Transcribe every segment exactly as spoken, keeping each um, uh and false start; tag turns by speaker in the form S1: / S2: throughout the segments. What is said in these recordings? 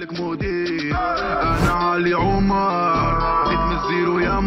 S1: لك مودي انا علي عمر بيت من الزيرو يا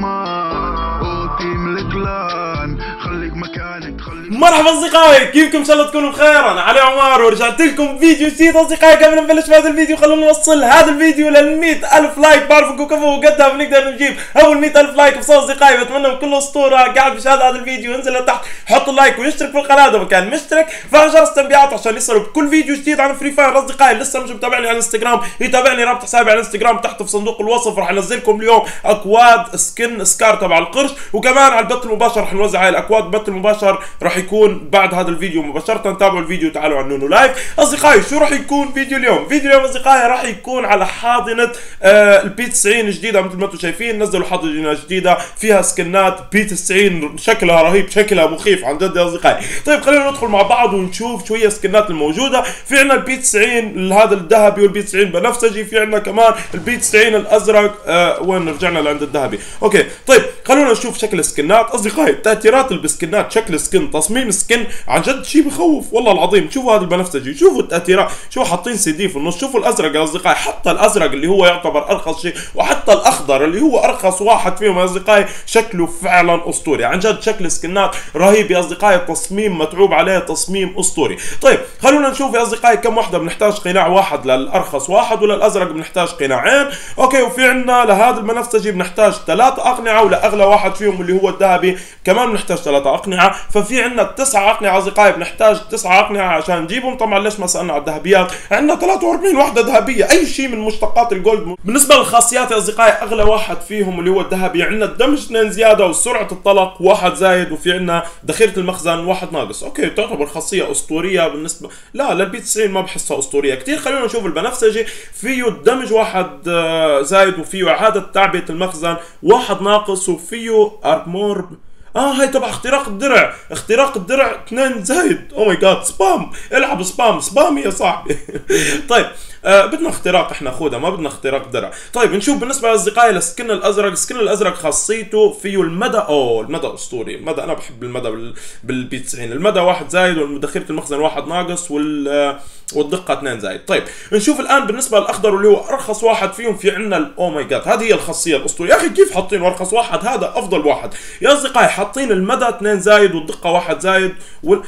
S1: مان وتيم الكلان خليك مكانك خليك.
S2: مرحبا اصدقائي، كيفكم؟ ان شاء الله تكونوا بخير. انا علي عمر ورجعت لكم فيديو جديد اصدقائي. قبل ما نبلش بهذا الفيديو خلونا نوصل هذا الفيديو لل مئة ألف لايك. بعرفكم كفو وقدها بنقدر نجيب اول مئة ألف لايك بصوت اصدقائي. بتمنى من كل اسطوره قاعد بيشاهد هذا الفيديو ينزل لتحت يحط اللايك ويشترك في القناه اذا ما كان مشترك، فعل جرس التنبيهات عشان يصلوا بكل فيديو جديد عن فري فاير. اصدقائي لسه مش متابعني على الانستغرام يتابعني، رابط حسابي على الانستغرام تحت في صندوق الوصف. راح انزلكم اليوم اكواد سكن سكار تبع القرش، وكمان على البث المباشر راح نوزع هاي الاكواد. البث المباشر راح يكون بعد هذا الفيديو مباشره. تابعوا الفيديو تعالوا على نونو لايف. اصدقائي شو راح يكون فيديو اليوم؟ فيديو اليوم اصدقائي راح يكون على حاضنه آه البي تسعين الجديده. مثل ما انتم شايفين نزلوا حاضنه جديده فيها سكنات بي تسعين، شكلها رهيب، شكلها مخيف عن جد يا اصدقائي. طيب خلينا ندخل مع بعض ونشوف شو هي السكنات الموجوده. في عندنا البي تسعين هذا الذهبي والبي تسعين بنفسجي، في عندنا كمان البي تسعين الازرق. آه وين رجعنا لعند الذهبي؟ اوكي طيب خلونا نشوف شكل السكنات اصدقائي. التاثيرات اللي بالسكنات، شكل سكن، تصميم سكن، عن جد شيء بخوف والله العظيم. شوفوا هذا البنفسجي، شوفوا التاثيرات، شوفوا حاطين سي دي في النص. شوفوا الازرق يا اصدقائي، حتى الازرق اللي هو يعتبر ارخص شيء، وحتى الاخضر اللي هو ارخص واحد فيهم يا اصدقائي، شكله فعلا اسطوري. عن جد شكل سكنات رهيب يا اصدقائي، التصميم متعوب عليه تصميم اسطوري. طيب خلونا نشوف يا اصدقائي كم وحده بنحتاج. قناع واحد للارخص واحد، وللازرق بنحتاج قناعين. اوكي وفي عندنا لهذا البنفسجي بنحتاج ثلاث اقنعه، ولاغلى واحد فيهم اللي هو الذهبي كمان بنحتاج ثلاث اقنعه. ففي عندنا تسع اقنعه اصدقائي، بنحتاج تسع اقنعه عشان نجيبهم. طبعا ليش ما سالنا على الذهبيات؟ عندنا ثلاثة وأربعين وحده ذهبيه، اي شيء من مشتقات الجولد. بالنسبه للخاصيات يا اصدقائي اغلى واحد فيهم اللي هو الذهبي، عندنا الدمج اثنين زياده، وسرعه الطلق واحد زايد، وفي عندنا ذخيره المخزن واحد ناقص. اوكي تعتبر خاصيه اسطوريه بالنسبه لا للبي تسعين، ما بحسها اسطوريه كثير. خلينا نشوف البنفسجي، فيه الدمج واحد زايد، وفيه اعاده تعبئه المخزن واحد ناقص، وفيه ارمور. اه هاي تبع اختراق الدرع، اختراق الدرع اثنين زايد. او ماي جاد سبام، العب سبام سبام يا صاحبي. طيب آه بدنا اختراق احنا خودها، ما بدنا اختراق درع. طيب نشوف بالنسبه لاصدقائي للسكن الازرق. السكن الازرق خاصيته فيه المدى. اوه المدى اسطوري، المدى انا بحب المدى بال... بالبي تسعين. المدى واحد زايد، وذخيره المخزن واحد ناقص، وال آه والدقه اثنين زايد. طيب نشوف الان بالنسبه للاخضر واللي هو ارخص واحد فيهم. في عندنا الاو ماي جاد، هذه هي الخاصيه الاسطوريه. يا اخي كيف حاطين ارخص واحد؟ هذا افضل واحد يا اصدقائي. حاطين المدى اثنين زايد، والدقه واحد زايد، وال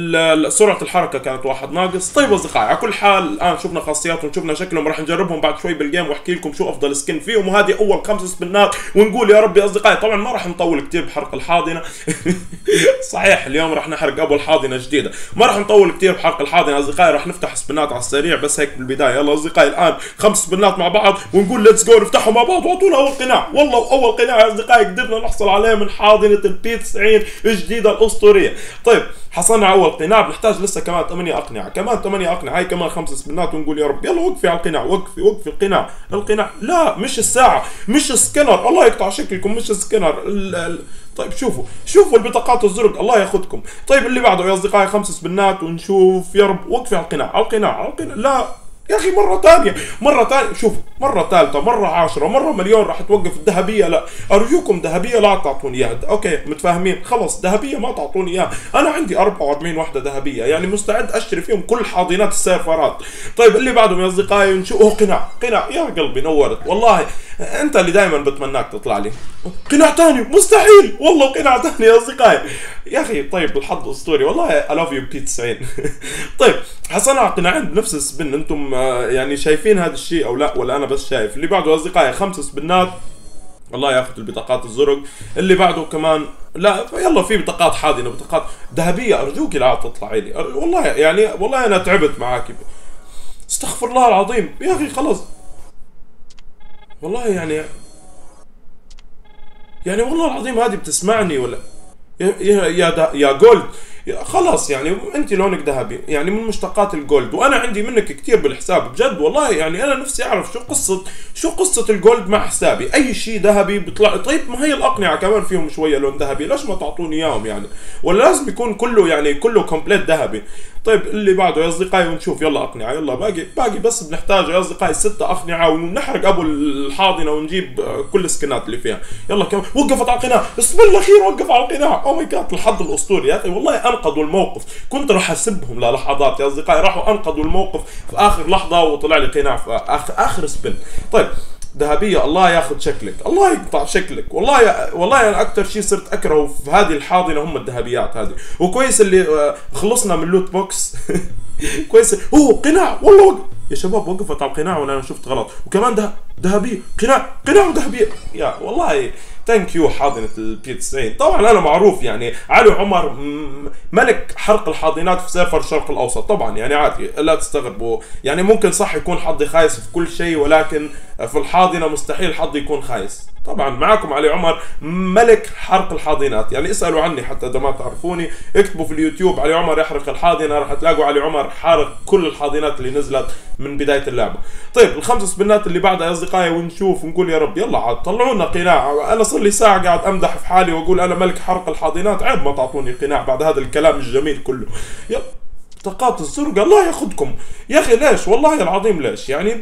S2: سرعه الحركه كانت واحد ناقص. طيب اصدقائي على كل حال الان شفنا خاصياتهم، شفنا شكلهم، راح نجربهم بعد شوي بالجيم واحكي لكم شو افضل سكن فيهم. وهذه اول خمس سبنات، ونقول يا رب يا اصدقائي. طبعا ما راح نطول كثير بحرق الحاضنه. صحيح اليوم راح نحرق ابو الحاضنه جديده، ما راح نطول كثير بحرق الحاضنه اصدقائي. راح نفتح سبنات على السريع بس هيك بالبدايه. يلا اصدقائي الان خمس سبنات مع بعض، ونقول ليتس جو نفتحهم مع بعض. واعطونا اول قناع. والله اول قناع يا اصدقائي قدرنا نحصل عليه من حاضنه البي تسعين الجديده الاسطوريه. طيب حصلنا على اول قناع، بنحتاج لسه كمان ثمانية اقنعه، كمان ثمانية اقنعه، هاي كمان خمس سبنات، ونقول يا رب. يلا وقفي على القناع، وقفي وقفي القناع. القناع لا مش الساعه، مش سكنر، الله يقطع شكلكم، مش سكنر. ال ال طيب شوفوا شوفوا البطاقات الزرق، الله ياخذكم. طيب اللي بعده يا اصدقائي خمس سبنات، ونشوف يا رب. وقفي على القناع، على القناع، على القناع. لا يا اخي مره ثانيه، مره ثانيه، شوفوا مره ثالثه، مره عشرة، مره مليون راح توقف. الذهبيه لا، ارجوكم ذهبيه لا تعطوني اياها. اوكي متفاهمين، خلص ذهبيه ما تعطوني اياها. انا عندي أربعة وأربعين وحده ذهبيه، يعني مستعد اشتري فيهم كل حاضنات السيرفرات. طيب اللي بعدهم يا اصدقائي نشوف. اوه قناع، قناع يا قلبي نورت والله. انت اللي دائما بتمناك تطلع لي. قناع ثاني مستحيل، والله قناع ثاني يا اصدقائي. يا اخي طيب الحظ اسطوري والله. اي لاف يو بي تسعين. طيب حصلنا على قناعين بنفس السبن. انتم يعني شايفين هذا الشيء او لا، ولا انا بس شايف؟ اللي بعده اصدقائي خمس سبنات، الله ياخذ البطاقات الزرق. اللي بعده كمان لا، يلا في بطاقات حاضنه، بطاقات ذهبيه. ارجوك لا تطلعي لي والله، يعني والله انا تعبت معاك. استغفر الله العظيم يا اخي خلص والله. يعني يعني والله العظيم هذه بتسمعني ولا يا يا يا, يا جولد خلاص. يعني انت لونك ذهبي، يعني من مشتقات الجولد، وانا عندي منك كثير بالحساب بجد والله. يعني انا نفسي اعرف شو قصه شو قصه الجولد مع حسابي. اي شيء ذهبي بيطلع. طيب ما هي الاقنعه كمان فيهم شويه لون ذهبي، ليش ما تعطوني اياهم يعني؟ ولا لازم يكون كله يعني كله كومبليت ذهبي؟ طيب اللي بعده يا اصدقائي ونشوف. يلا اقنعه، يلا باقي باقي بس بنحتاج يا اصدقائي ستة اقنعه ونحرق ابو الحاضنه ونجيب كل السكنات اللي فيها. يلا كم وقفت على القناع، بسم الله خير وقف على القناع. او ماي جاد الحظ الاسطوري يا اخي، والله انقذوا الموقف. كنت راح اسبهم للحظات يا اصدقائي، راحوا انقذوا الموقف في اخر لحظه وطلع لي قناع في اخر اخر سبن. طيب ذهبيه، الله ياخذ شكلك، الله يقطع شكلك. والله يا... والله انا اكثر شيء صرت اكرهه في هذه الحاضنه هم الذهبيات هذه. وكويس اللي خلصنا من اللوت بوكس. كويس. اوه قناع، والله وقف. يا شباب وقفت على القناع ولا انا شفت غلط؟ وكمان ده ذهبيه، قناع قناع وذهبيه. يا والله ثانك يو حاضنه البي تسعين. طبعا انا معروف يعني علي عمر ملك حرق الحاضنات في سيرفر الشرق الاوسط. طبعا يعني عادي لا تستغربوا، يعني ممكن صح يكون حظي خايس في كل شيء، ولكن في الحاضنه مستحيل حظي يكون خايس. طبعا معاكم علي عمر ملك حرق الحاضنات، يعني اسالوا عني حتى اذا ما تعرفوني، اكتبوا في اليوتيوب علي عمر يحرق الحاضنه راح تلاقوا علي عمر حارق كل الحاضنات اللي نزلت من بدايه اللعبه. طيب الخمس سبنات اللي بعدها يا اصدقائي ونشوف ونقول يا رب. يلا عاد طلعوا لنا قناع. انا صار لي ساعه قاعد امدح في حالي واقول انا ملك حرق الحاضنات، عيب ما تعطوني قناع بعد هذا الكلام الجميل كله. يلا طاقات الزرقاء الله ياخذكم يا اخي. ليش والله العظيم ليش يعني؟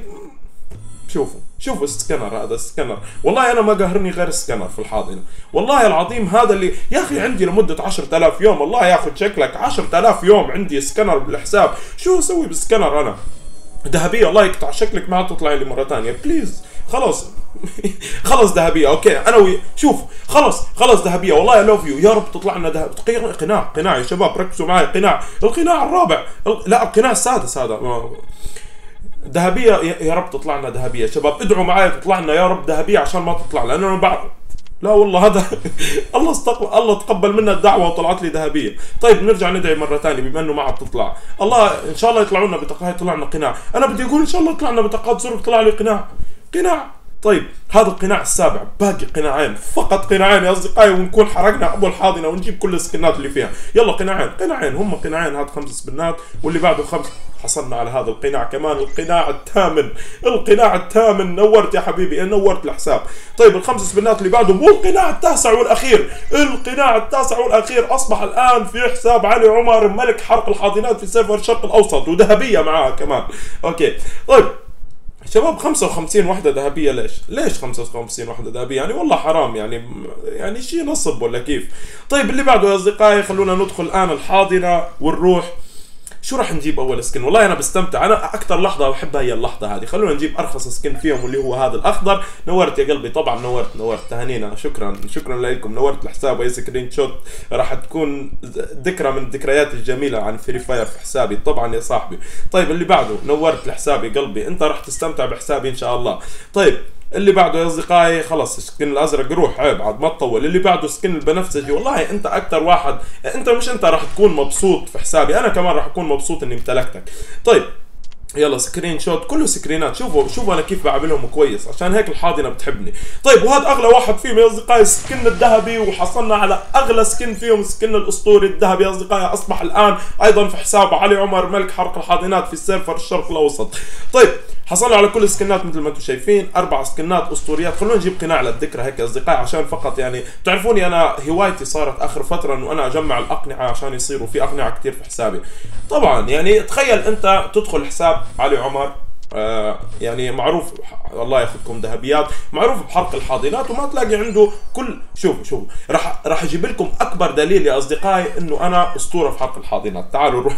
S2: شوفوا شوفوا السكنر، هذا السكنر والله انا ما قهرني غير السكنر في الحاضنه. والله العظيم هذا اللي يا اخي عندي لمده عشرة آلاف يوم. الله ياخذ شكلك، عشرة آلاف يوم عندي سكنر بالحساب. شو اسوي بالسكنر انا؟ ذهبيه الله يقطع شكلك ما تطلع لي مره ثانيه بليز. خلاص خلص ذهبيه اوكي انا وي شوف خلص خلص ذهبيه والله لوف يو. يا رب تطلع لنا ذهب. قناع قناع يا شباب ركزوا معي. قناع القناع الرابع، لا القناع السادس هذا. ذهبيه يا رب تطلع لنا ذهبيه. شباب ادعوا معي تطلع لنا يا رب ذهبيه عشان ما تطلع، لانه انا بعرف لا والله هذا الله استقبل الله تقبل منا الدعوه وطلعت لي ذهبيه. طيب نرجع ندعي مره ثانيه بما انه ما عاد تطلع. الله ان شاء الله يطلعوا لنا بطاقات. طلع لنا قناع. انا بدي اقول ان شاء الله يطلع لنا بطاقات زرق. طلع لي قناع قناع. طيب هذا القناع السابع، باقي قناعين فقط، قناعين يا اصدقائي ونكون حرقنا ابو الحاضنه ونجيب كل السكنات اللي فيها. يلا قناعين قناعين هم قناعين، هذا خمس سبنات واللي بعده خمس. حصلنا على هذا القناع كمان، القناع الثامن. القناع الثامن نورت يا حبيبي نورت الحساب. طيب الخمس سبنات اللي بعده والقناع التاسع والاخير. القناع التاسع والاخير اصبح الان في حساب علي عمر ملك حرق الحاضنات في سيرفر الشرق الاوسط، وذهبيه معاه كمان. اوكي طيب شباب خمسة وخمسين وحده ذهبيه. ليش؟ ليش خمسة وخمسين وحده ذهبيه؟ يعني والله حرام يعني يعني شيء نصب ولا كيف؟ طيب اللي بعده يا اصدقائي خلونا ندخل الان الحاضنه ونروح. شو راح نجيب اول سكن؟ والله انا بستمتع، انا اكثر لحظه بحبها هي اللحظه هذه. خلونا نجيب ارخص سكن فيهم واللي هو هذا الاخضر. نورت يا قلبي طبعا نورت نورت تهانينا. شكرا شكرا لكم نورت الحساب. واي سكرين شوت راح تكون ذكرى من الذكريات الجميله عن فري فاير في حسابي طبعا يا صاحبي. طيب اللي بعده نورت الحساب يا قلبي، انت راح تستمتع بحسابي ان شاء الله. طيب اللي بعده يا اصدقائي خلص السكن الازرق روح عيب عاد ما تطول. اللي بعده سكن البنفسجي. والله انت اكثر واحد، انت مش انت راح تكون مبسوط في حسابي، انا كمان راح اكون مبسوط اني امتلكتك. طيب يلا سكرين شوت كله سكرينات. شوفوا شوفوا انا كيف بعملهم كويس عشان هيك الحاضنه بتحبني. طيب وهذا اغلى واحد فيهم يا اصدقائي السكن الذهبي، وحصلنا على اغلى سكن فيهم السكن الاسطوري الذهبي يا اصدقائي. اصبح الان ايضا في حساب علي عمر ملك حرق الحاضنات في سيرفر الشرق الاوسط. طيب حصلنا على كل السكنات مثل ما انتم شايفين، اربع سكنات اسطوريات. خلونا نجيب قناع للذكرى هيك يا اصدقائي عشان فقط يعني بتعرفوني انا هوايتي صارت اخر فتره انه انا اجمع الاقنعه عشان يصيروا في اقنعه كثير في حسابي. طبعا يعني تخيل انت تدخل حساب علي عمر آه يعني معروف الله ياخذكم ذهبيات، معروف بحرق الحاضنات وما تلاقي عنده كل. شوفوا شوفوا راح راح اجيب لكم اكبر دليل يا اصدقائي انه انا اسطوره في حرق الحاضنات. تعالوا نروح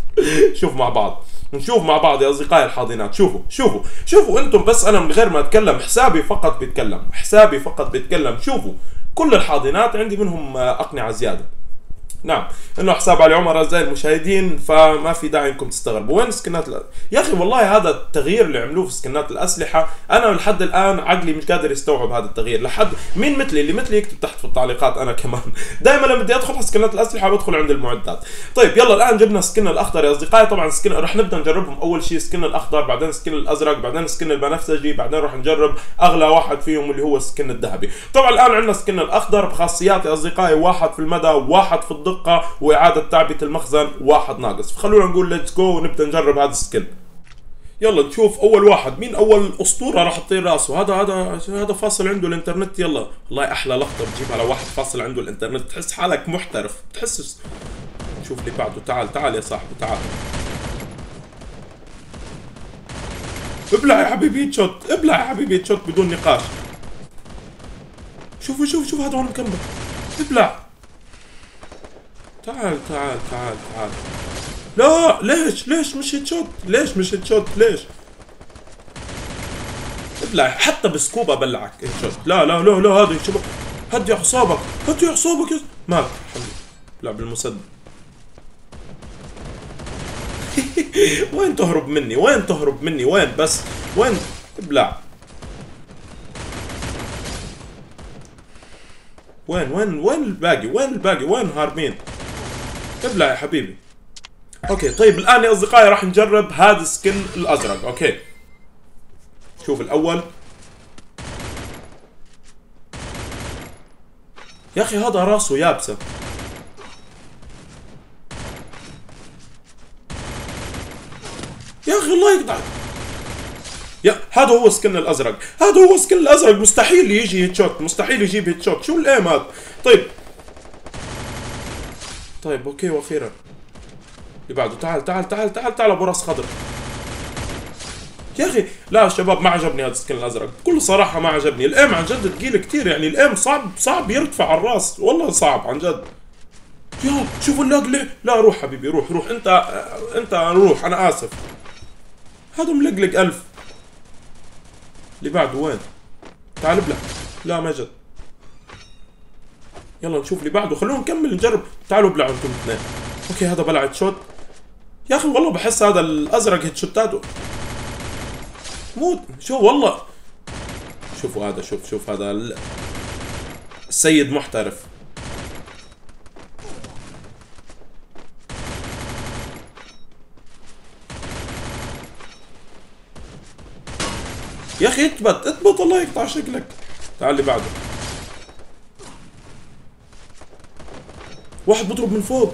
S2: شوف مع بعض نشوف مع بعض يا اصدقائي الحاضنات. شوفوا شوفوا شوفوا انتم بس انا من غير ما اتكلم حسابي فقط بيتكلم، حسابي فقط بيتكلم. شوفوا كل الحاضنات عندي منهم اقنعه زياده. نعم انه حساب علي عمر اعزائي المشاهدين، فما في داعي انكم تستغربوا. وين سكنات ال... يا اخي والله هذا التغيير اللي عملوه في سكنات الاسلحه انا لحد الان عقلي مش قادر يستوعب هذا التغيير. لحد مين مثلي اللي مثلي يكتب تحت في التعليقات. انا كمان دائما لما بدي ادخل على سكنات الاسلحه بدخل عند المعدات. طيب يلا الان جبنا سكن الاخضر يا اصدقائي. طبعا سكن رح نبدا نجربهم. اول شيء سكن الاخضر، بعدين سكن الازرق، بعدين سكن البنفسجي، بعدين رح نجرب اغلى واحد فيهم اللي هو السكن الذهبي. طبعا الان عندنا سكن الاخضر بخاصيات يا اصدقائي، واحد في المدى، واحد في الدقه، واعاده تعبئه المخزن، واحد ناقص. فخلونا نقول ليتس جو ونبدا نجرب هذا السكن. يلا نشوف اول واحد مين. اول اسطوره راح تطير راسه. هذا هذا هذا فاصل عنده الانترنت. يلا والله احلى لقطه بتجيبها على واحد فاصل عنده الانترنت، تحس حالك محترف. تحس شوف اللي بعده. تعال تعال يا صاحبي تعال. ابلع يا حبيبي هيد شوت، ابلع يا حبيبي هيد شوت بدون نقاش. شوفوا شوف شوف هذا هون مكمل. ابلع. تعال تعال تعال تعال. لا ليش ليش مش هيد شوت؟ ليش مش هيد شوت؟ ليش؟ ابلع حتى بسكوب ابلعك هيد شوت. لا لا لا لا هذا يا شباب هدي اعصابك، هدي اعصابك. مات الحمد لله. ابلع بالمسدس. وين تهرب مني؟ وين تهرب مني؟ وين بس؟ وين؟ ابلع. وين وين وين الباقي؟ وين الباقي؟ وين هاربين؟ ابلع يا حبيبي. اوكي طيب الان يا اصدقائي راح نجرب هذا السكن الازرق. اوكي شوف الاول. يا اخي هذا راسه يابسه. يا اخي الله يقطعك. يا هذا هو سكن الازرق، هذا هو سكن الازرق. مستحيل يجي هيد شوت، مستحيل يجيب هيد شوت. شو الايم هذا؟ طيب طيب اوكي واخيرا اللي بعده. تعال تعال تعال تعال تعال ابو راس خضر. يا اخي لا شباب ما عجبني هذا السكن الازرق بكل صراحه، ما عجبني. الايم عن جد ثقيل كثير، يعني الايم صعب صعب يرتفع على الراس، والله صعب عن جد. يا شوفوا اللاق. لا روح حبيبي روح روح انت انت روح. انا اسف. هذا ملقلق ألف. اللي بعده وين؟ تعال ابلع. لا ما جد. يلا نشوف اللي بعده. خلونا نكمل نجرب. تعالوا ابلعوا انتم الاثنين. اوكي هذا بلع هيد شوت. يا اخي والله بحس هذا الازرق هيد شوتاته موت. شو والله شوفوا هذا. شوف شوف هذا السيد محترف. يا اخي اثبت اثبت الله يقطع شكلك. تعال اللي بعده. واحد بضرب من فوق.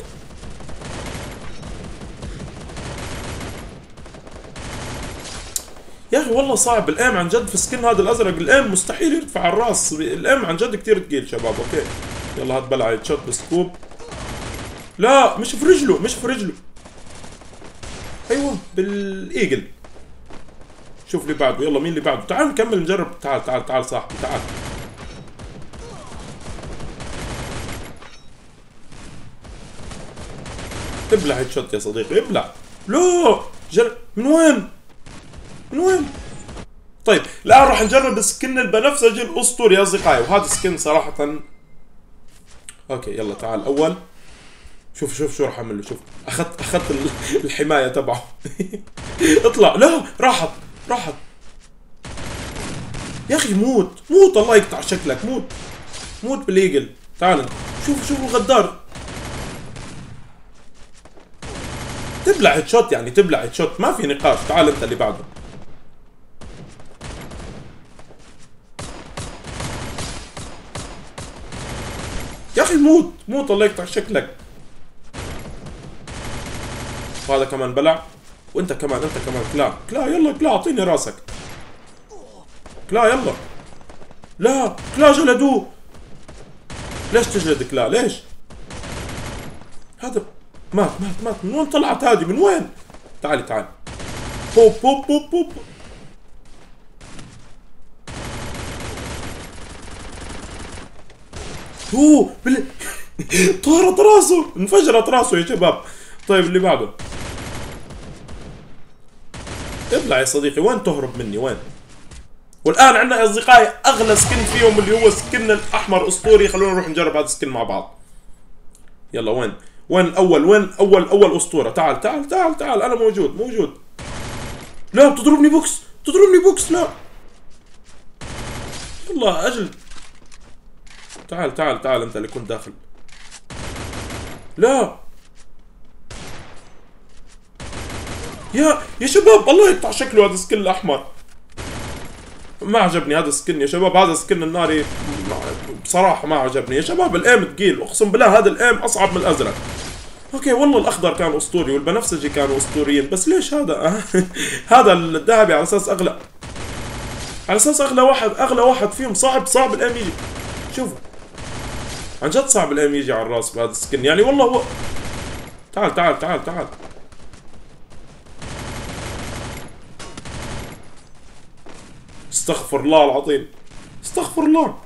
S2: يا اخي والله صعب الايم عن جد في سكن هذا الازرق. الايم مستحيل يرتفع على الراس. الايم عن جد كثير ثقيل شباب. اوكي يلا هات بلع هيد شوت بسكوب. لا مش في رجله، مش في رجله. ايوه بالايجل. شوف اللي بعده. يلا مين اللي بعده؟ تعال نكمل نجرب. تعال تعال تعال صاحبي تعال. ابلع هيد شوت يا صديقي ابلع. لا جر... من وين؟ من وين؟ طيب الان راح نجرب سكن البنفسجي الاسطوري يا اصدقائي، وهذا سكن صراحة. اوكي يلا تعال اول. شوف شوف شو راح اعمل له. شوف اخذت اخذت الحماية تبعه. اطلع. لا راحت راحت. يا اخي موت موت الله يقطع شكلك. موت موت بالايجل. تعال شوف شوف الغدار. تبلع هيد شوت يعني تبلع هيد شوت ما في نقاش. تعال انت اللي بعده. يا اخي موت موت الله يقطع شكلك. وهذا كمان بلع. وانت كمان انت كمان. كلا كلا يلا كلا اعطيني راسك. كلا يلا. لا كلا جلدوه. ليش تجلد كلا؟ ليش؟ هذا مات مات مات. من وين طلعت هذه؟ من وين؟ تعالي تعالي. بوب بوب بوب بوب. هو بال... طارت راسه، انفجرت راسه يا شباب. طيب اللي بعده. ابلع يا صديقي. وين تهرب مني؟ وين؟ والان عندنا يا اصدقائي اغلى سكن فيهم اللي هو سكن الاحمر اسطوري. خلونا نروح نجرب هذا السكن مع بعض. يلا وين؟ وين اول؟ وين اول اول اسطوره؟ تعال تعال تعال تعال. انا موجود موجود. لا بتضربني بوكس بتضربني بوكس. لا يلا اجل. تعال تعال تعال انت اللي كنت داخل. لا يا يا شباب الله يقطع شكله هذا السكن الاحمر. ما عجبني هذا السكن يا شباب. هذا السكن الناري بصراحه ما عجبني يا شباب. الايم ثقيل اقسم بالله. هذا الايم اصعب من الازرق. اوكي والله الاخضر كان اسطوري والبنفسجي كانوا اسطوريين، بس ليش هذا؟ هذا الذهبي على اساس اغلى، على اساس اغلى واحد اغلى واحد فيهم. صعب صعب الايم يجي. شوفوا عن جد صعب الايم يجي على الراس بهذا السكن يعني والله. هو تعال تعال تعال تعال. استغفر الله العظيم، استغفر الله.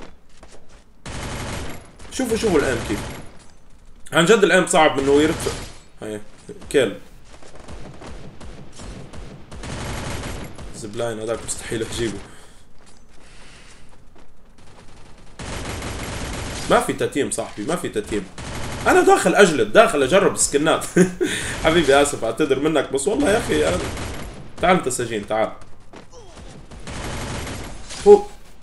S2: شوفوا شوفوا الام كيف عن جد الام صعب انه يرتفع. هاي كلب زبلاين هذاك مستحيل تجيبه. ما في تتيم صاحبي، ما في تتيم. انا داخل اجلد، داخل اجرب السكنات. حبيبي اسف اعتذر منك، بس والله يا اخي أنا... تعال انت سجين تعال. هو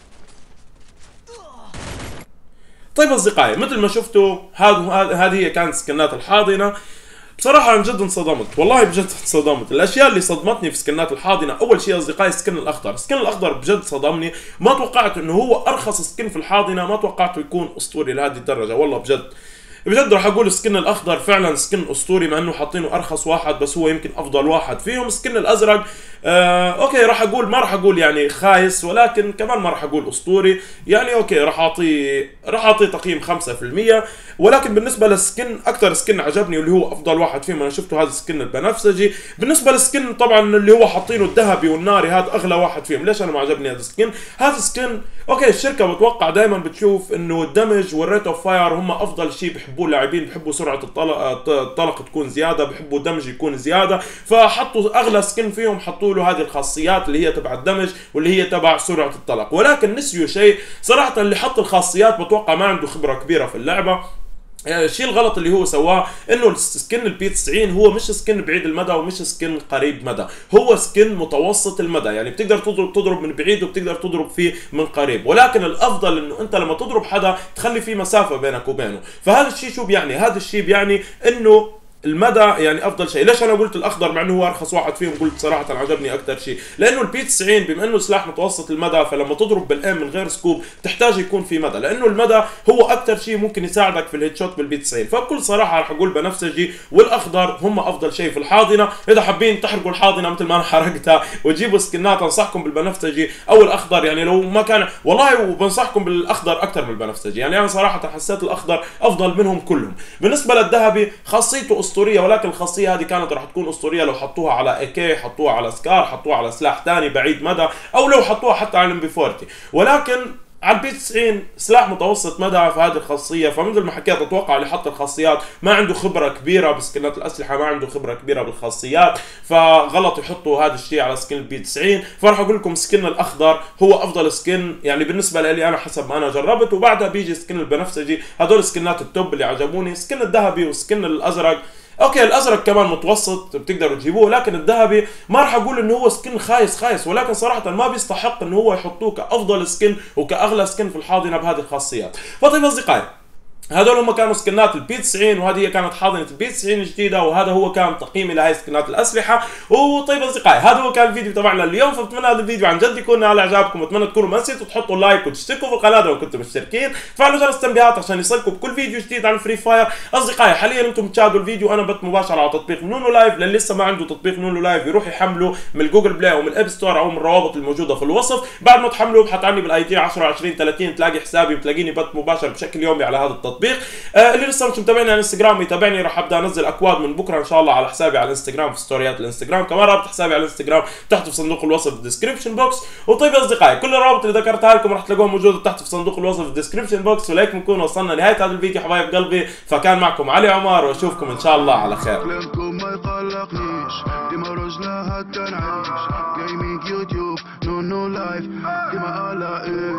S2: طيب اصدقائي مثل ما شفتوا هذه هي كانت سكنات الحاضنه. بصراحة عن جد انصدمت، والله بجد انصدمت. الاشياء اللي صدمتني في سكنات الحاضنة، اول شيء اصدقائي السكن الاخضر، السكن الاخضر بجد صدمني، ما توقعت انه هو ارخص سكن في الحاضنة، ما توقعته يكون اسطوري لهذه الدرجة، والله بجد بجد راح اقول السكن الاخضر فعلا سكن اسطوري، مع انه حاطينه ارخص واحد بس هو يمكن افضل واحد فيهم. السكن الازرق آه اوكي راح اقول، ما راح اقول يعني خايس، ولكن كمان ما راح اقول اسطوري، يعني اوكي راح اعطيه راح اعطيه تقييم خمسة بالمية. ولكن بالنسبه للسكن اكثر سكن عجبني واللي هو افضل واحد فيهم انا شفته هذا السكن البنفسجي. بالنسبه للسكن طبعا اللي هو حاطينه الذهبي والناري هذا اغلى واحد فيهم. ليش انا ما عجبني هذا السكن؟ هذا السكن اوكي الشركه بتوقع دائما بتشوف انه الدمج والريت اوف فاير هم افضل شيء بحبوه اللاعبين، بحبوا سرعه الطلق الطلق تكون زياده، بحبوا الدمج يكون زياده، فحطوا اغلى سكن فيهم حطوا له هذه الخاصيات اللي هي تبع الدمج واللي هي تبع سرعه الطلق. ولكن نسيوا شيء صراحه، اللي حط الخاصيات بتوقع ما عنده خبره كبيره في اللعبه. الشيء الغلط اللي هو سواه انه السكن البي تسعين هو مش سكن بعيد المدى ومش سكن قريب مدى، هو سكن متوسط المدى، يعني بتقدر تضرب تضرب من بعيد وبتقدر تضرب فيه من قريب، ولكن الافضل انه انت لما تضرب حدا تخلي فيه مسافه بينك وبينه. فهذا الشيء شو بيعني؟ هذا الشيء بيعني انه المدى يعني افضل شيء. ليش انا قلت الاخضر مع انه هو ارخص واحد فيهم؟ قلت صراحه عجبني اكثر شيء لانه البي تسعين بما انه سلاح متوسط المدى، فلما تضرب بالام من غير سكوب تحتاج يكون في مدى، لانه المدى هو اكثر شيء ممكن يساعدك في الهيد شوت بالبي تسعين. فبكل صراحه راح اقول بنفسجي والاخضر هم افضل شيء في الحاضنه. اذا حابين تحرقوا الحاضنه مثل ما انا حرقتها وتجيبوا سكنات، انصحكم بالبنفسجي او الاخضر، يعني لو ما كان والله، وبنصحكم بالاخضر اكثر من البنفسجي، يعني انا صراحه حسيت الاخضر افضل منهم كلهم. بالنسبه للذهبي خاصيته اسطوريه، ولكن الخاصيه هذه كانت راح تكون اسطوريه لو حطوها على اي كي، حطوها على سكار، حطوها على سلاح ثاني بعيد مدى، او لو حطوها حتى على الام بي أربعين. ولكن على البي تسعين سلاح متوسط مدى في هذه الخاصيه، فمثل ما حكيت اتوقع اللي حط الخاصيات ما عنده خبره كبيره بسكنات الاسلحه، ما عنده خبره كبيره بالخاصيات، فغلط يحطوا هذا الشيء على سكن البي تسعين. فراح اقول لكم سكن الاخضر هو افضل سكن يعني بالنسبه لي انا حسب ما انا جربت، وبعدها بيجي سكن البنفسجي. هذول سكنات التوب اللي عجبوني، سكن الذهبي وسكن الازرق. اوكي الازرق كمان متوسط بتقدروا تجيبوه، لكن الذهبي ما راح اقول انه هو سكن خايس خايس، ولكن صراحه ما بيستحق انه هو يحطوه كافضل سكن وكاغلى سكن في الحاضنه بهذه الخاصيات. فطيب اصدقائي هذول هم كانوا سكنات البي تسعين، وهذه هي كانت حاضنه البي تسعين الجديده، وهذا هو كان تقييمي لهي سكنات الاسلحه. وطيب اصدقائي هذا هو كان الفيديو تبعنا اليوم، فبتمنى هذا الفيديو عن جد يكون على اعجابكم، واتمنى تكونوا ما نسيتوا تحطوا لايك وتشتركوا في القناه لو كنتم مشتركين، فعلوا جرس التنبيهات عشان يصلكم بكل فيديو جديد عن فري فاير. اصدقائي حاليا انتم تشاهدوا الفيديو انا بث مباشر على تطبيق نونو لايف، للي لسه ما عنده تطبيق نونو لايف يروح يحمله من الجوجل بلاي او من الاب ستور او من الروابط الموجوده في الوصف. بعد ما تحملوا ابحث عني بالاي دي عشرة عشرين ثلاثين تلاقي حسابي، بتلاقيني بث مباشر بشكل يومي على هذا التطبيق. آه اللي لسه مش متابعني على الانستغرام يتابعني، راح ابدا انزل اكواد من بكره ان شاء الله على حسابي على الانستغرام في ستوريات الانستغرام، كمان رابط حسابي على الانستغرام تحت في صندوق الوصف في الديسكربشن بوكس. وطيب يا اصدقائي كل الروابط اللي ذكرتها لكم راح تلاقوها موجوده تحت في صندوق الوصف في الديسكربشن بوكس. ولهيك بنكون وصلنا لنهايه هذا الفيديو حبايب قلبي، فكان معكم علي عمار واشوفكم ان شاء الله على خير.
S1: كلامكم ما يقلقنيش، ديما رجلة حتى نعيش، جيمنج يوتيوب نونو لايف، ديما على ايه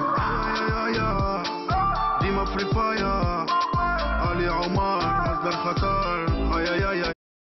S1: ديما فري فاير. علي عمار مصدر خطر.